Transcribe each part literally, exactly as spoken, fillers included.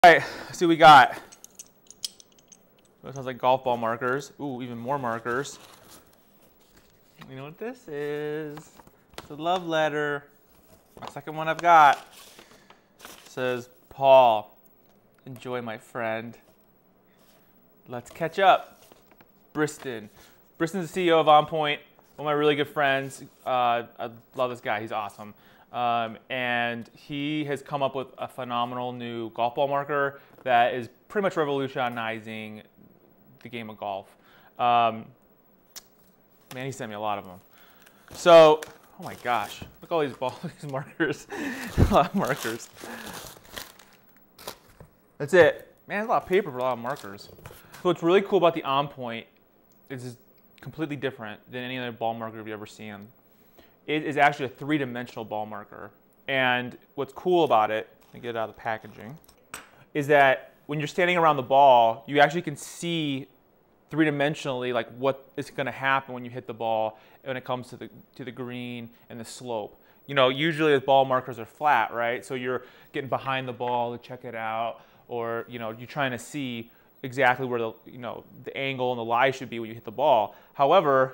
All right, let's see what we got. That sounds like golf ball markers. Ooh, even more markers. You know what this is? It's a love letter. My second one I've got. It says, Paul, enjoy my friend. Let's catch up. Briston. Briston's the C E O of OnPoint, one of my really good friends. Uh, I love this guy, he's awesome. Um, and he has come up with a phenomenal new golf ball marker that is pretty much revolutionizing the game of golf. Um, man, he sent me a lot of them. So, oh my gosh, look at all these ball, these markers, a lot of markers. That's it. Man, there's a lot of paper for a lot of markers. So what's really cool about the OnPoint is it's completely different than any other ball marker you've ever seen. It is actually a three-dimensional ball marker. And what's cool about it, let me get it out of the packaging, is that when you're standing around the ball, you actually can see three-dimensionally like what is going to happen when you hit the ball when it comes to the to the green and the slope. You know, usually the ball markers are flat, right? So you're getting behind the ball to check it out, or you know, you're trying to see exactly where the you know the angle and the lie should be when you hit the ball. However,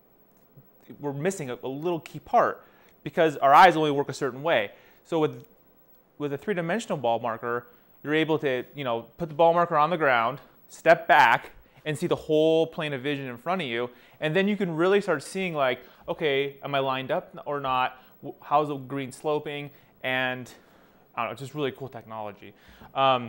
we're missing a, a little key part because our eyes only work a certain way. So with with a three-dimensional ball marker, you're able to you know put the ball marker on the ground, step back, and see the whole plane of vision in front of you, and then you can really start seeing like, okay, am I lined up or not? How's the green sloping? And I don't know, it's just really cool technology. Um,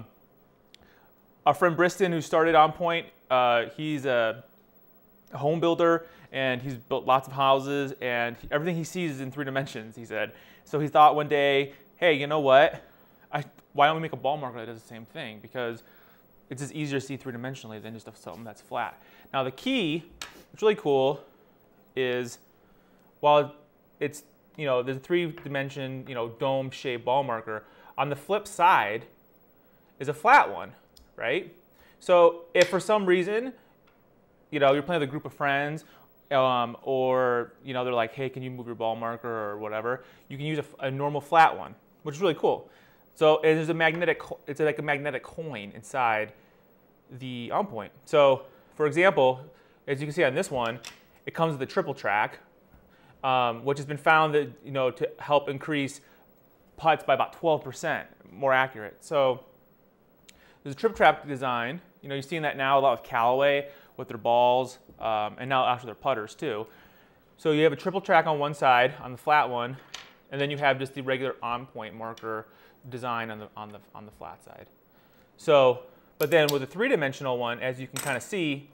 our friend Briston, who started OnPoint, uh, he's a home builder, and he's built lots of houses, and he, everything he sees is in three dimensions, he said. So he thought one day, hey, you know what? I, why don't we make a ball marker that does the same thing? Because it's just easier to see three-dimensionally than just something that's flat. Now the key, what's really cool, is while it's, you know, there's a three-dimension, you know, dome-shaped ball marker, on the flip side is a flat one, right? So if for some reason, you know, you're playing with a group of friends, um, or you know, they're like, hey, can you move your ball marker or whatever, you can use a, a normal flat one, which is really cool. So and there's a magnetic, it's like a magnetic coin inside the OnPoint. So for example, as you can see on this one, it comes with a triple track, um, which has been found that you know to help increase putts by about twelve percent more accurate. So there's a triple track design. You know, you're seeing that now a lot with Callaway with their balls, um, and now after their putters too. So you have a triple track on one side, on the flat one, and then you have just the regular OnPoint marker design on the on the on the flat side. So, but then with a three-dimensional one, as you can kind of see,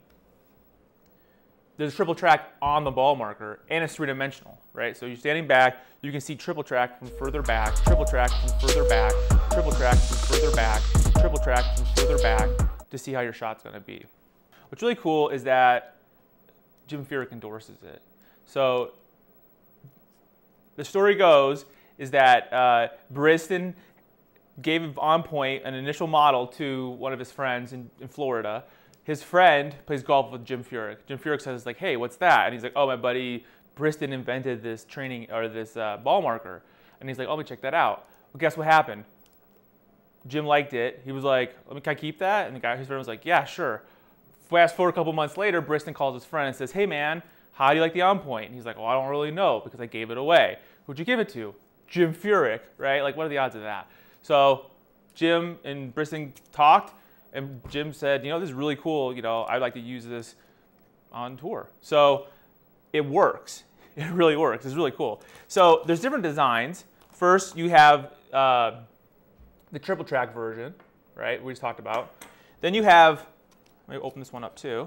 there's a triple track on the ball marker, and it's three-dimensional, right? So you're standing back, you can see triple track from further back, triple track from further back, triple track from further back, triple track from further back to see how your shot's going to be. What's really cool is that Jim Furyk endorses it. So the story goes is that uh, Briston gave OnPoint an initial model to one of his friends in, in Florida. His friend plays golf with Jim Furyk. Jim Furyk says like, hey, what's that? And he's like, oh, my buddy Briston invented this training or this uh, ball marker. And he's like, oh, let me check that out. Well, guess what happened? Jim liked it. He was like, let me, can I keep that? And the guy, his friend was like, yeah, sure. Fast forward a couple months later, Briston calls his friend and says, hey man, how do you like the OnPoint? And he's like, well, I don't really know because I gave it away. Who'd you give it to? Jim Furyk, right? Like, what are the odds of that? So Jim and Briston talked, and Jim said, you know, this is really cool. You know, I'd like to use this on tour. So it works. It really works. It's really cool. So there's different designs. First, you have uh, the triple track version, right? We just talked about. Then you have, let me open this one up too.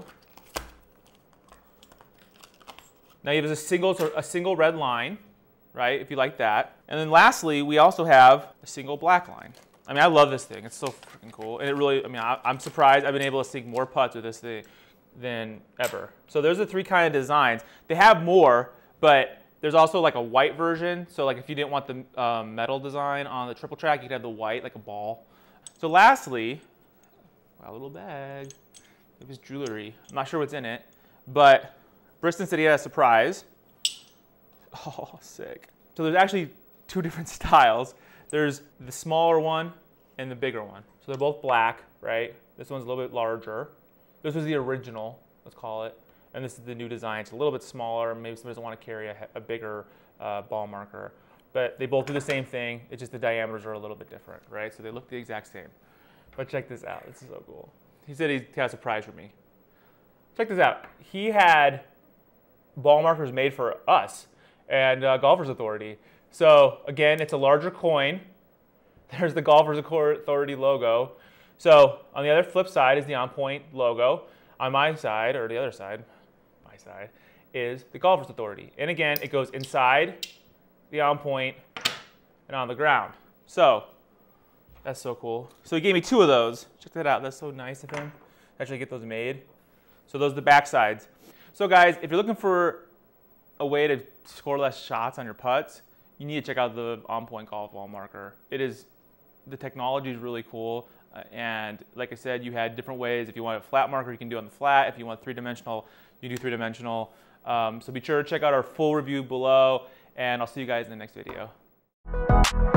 Now you have a single, a single red line, right, if you like that. And then lastly, we also have a single black line. I mean, I love this thing. It's so freaking cool. And it really, I mean, I, I'm surprised I've been able to sink more putts with this thing than ever. So there's the three kind of designs. They have more, but there's also like a white version. So like if you didn't want the um, metal design on the triple track, you could have the white, like a ball. So lastly, wow, little bag. It was jewelry. I'm not sure what's in it, but Briston said he had a surprise. Oh, sick. So there's actually two different styles. There's the smaller one and the bigger one. So they're both black, right? This one's a little bit larger. This was the original, let's call it. And this is the new design. It's a little bit smaller. Maybe somebody doesn't want to carry a, a bigger uh, ball marker. But they both do the same thing. It's just the diameters are a little bit different, right? So they look the exact same. But check this out. This is so cool. He said he had a surprise for me. Check this out. He had ball markers made for us and uh, Golfers Authority. So again, it's a larger coin. There's the Golfers Authority logo. So on the other flip side is the On Point logo. On my side, or the other side, my side, is the Golfers Authority. And again, it goes inside the On Point and on the ground. So that's so cool. So he gave me two of those. Check that out. That's so nice of him. Actually get those made. So those are the back sides. So guys, if you're looking for a way to score less shots on your putts, you need to check out the On Point golf ball marker. It is, the technology is really cool. Uh, and like I said, you had different ways. If you want a flat marker, you can do it on the flat. If you want three-dimensional, you do three-dimensional. Um, so be sure to check out our full review below, and I'll see you guys in the next video.